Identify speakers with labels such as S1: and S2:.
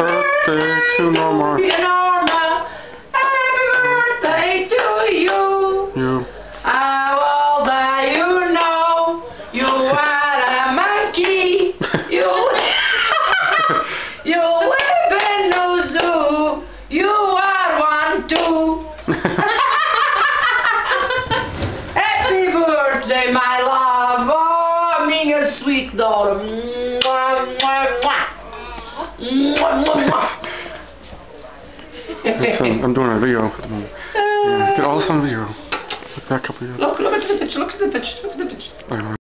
S1: birthday to Norma.
S2: Norma. Happy birthday to you.
S1: You.
S2: How old are you now? You are a monkey. You live in the zoo. You are one too. Happy birthday, my love. Oh, I'm being a sweet daughter. Mwah, mwah, mwah. Mwah, mwah, mwah.
S1: I'm doing a video. Yeah, get all this on video. Look back up here.
S2: Look at the picture, look at the picture, look at the picture.